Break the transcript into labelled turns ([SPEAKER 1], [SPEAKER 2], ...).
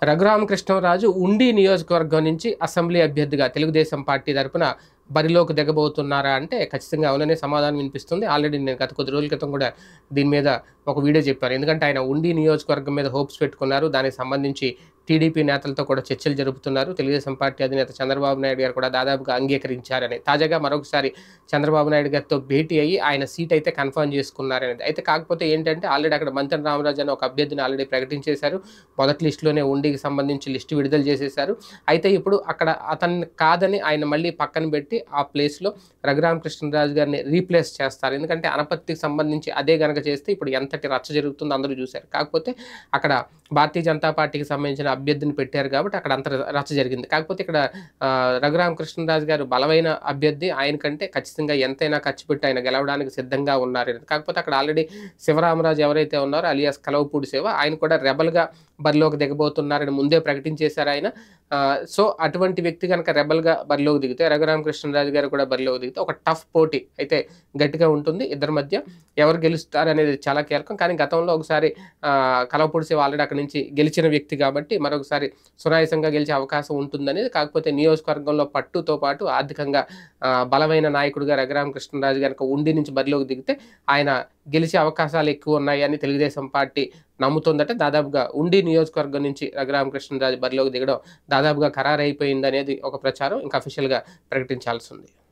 [SPEAKER 1] రఘురామకృష్ణరాజు ఉండి నియోజకవర్గం నుంచి అసెంబ్లీ అభ్యర్థిగా తెలుగుదేశం పార్టీ తరపున బరిలోకి దిగబోతున్నారా అంటే ఖచ్చితంగా అవుననే సమాధానం వినిపిస్తుంది. ఆల్రెడీ నేను గత కొద్ది రోజుల క్రితం కూడా దీని మీద ఒక వీడియో చెప్పాను. ఎందుకంటే ఆయన ఉండి నియోజకవర్గం మీద హోప్స్ పెట్టుకున్నారు. దానికి సంబంధించి టీడీపీ నేతలతో కూడా చర్చలు జరుపుతున్నారు. తెలుగుదేశం పార్టీ అధినేత చంద్రబాబు నాయుడు గారు కూడా దాదాపుగా అంగీకరించారని, తాజాగా మరొకసారి చంద్రబాబు నాయుడు గారితో భేటీ అయ్యి ఆయన సీట్ అయితే కన్ఫర్మ్ చేసుకున్నారనేది. అయితే కాకపోతే ఏంటంటే ఆల్రెడీ అక్కడ మంతెన రామరాజు అని ఒక అభ్యర్థిని ఆల్రెడీ ప్రకటించేశారు. మొదటి లిస్టులోనే ఉండికి సంబంధించి లిస్టు విడుదల చేసేశారు. అయితే ఇప్పుడు అక్కడ అతన్ని కాదని ఆయన మళ్ళీ పక్కన పెట్టి ఆ ప్లేస్లో రఘురామకృష్ణరాజు గారిని రీప్లేస్ చేస్తారు. ఎందుకంటే అనపర్తికి సంబంధించి అదే గనక చేస్తే ఇప్పుడు ఎంతటి రచ్చ జరుగుతుందో అందరూ చూశారు. కాకపోతే అక్కడ భారతీయ జనతా పార్టీకి సంబంధించిన అభ్యర్థిని పెట్టారు కాబట్టి అక్కడ అంత రచ్చ జరిగింది. కాకపోతే ఇక్కడ రఘురామకృష్ణరాజు గారు బలమైన అభ్యర్థి, ఆయనకంటే ఖచ్చితంగా ఎంతైనా ఖర్చు పెట్టి ఆయన గెలవడానికి సిద్ధంగా ఉన్నారు. కాకపోతే అక్కడ ఆల్రెడీ శివరామరాజు ఎవరైతే ఉన్నారో అలియాస్ కలవపూడి శివ, ఆయన కూడా రెబల్గా బరిలోకి దిగబోతున్నారని ముందే ప్రకటించేశారు ఆయన. సో అటువంటి వ్యక్తి కనుక రెబల్గా బరిలోకి దిగితే, రఘురామకృష్ణరాజు గారు కూడా బరిలోకి దిగితే ఒక టఫ్ పోటీ అయితే గట్టిగా ఉంటుంది ఇద్దరి మధ్య. ఎవరు గెలుస్తారు అనేది చాలా కీలకం. కానీ గతంలో ఒకసారి కలవపూడి శివ ఆల్రెడీ అక్కడి నుంచి గెలిచిన వ్యక్తి కాబట్టి మరొకసారి సునాయాసంగా గెలిచే అవకాశం ఉంటుందనేది. కాకపోతే నియోజకవర్గంలో పట్టుతో పాటు ఆర్థికంగా బలమైన నాయకుడిగా రఘురామకృష్ణరాజు కనుక ఉండి నుంచి బరిలోకి దిగితే ఆయన గెలిచే అవకాశాలు ఎక్కువ ఉన్నాయని తెలుగుదేశం పార్టీ నమ్ముతుందట. దాదాపుగా ఉండి నియోజకవర్గం నుంచి రఘురామకృష్ణరాజు బరిలోకి దిగడం దాదాపుగా ఖరారైపోయింది అనేది ఒక ప్రచారం. ఇంకా అఫీషియల్గా ప్రకటించాల్సి ఉంది.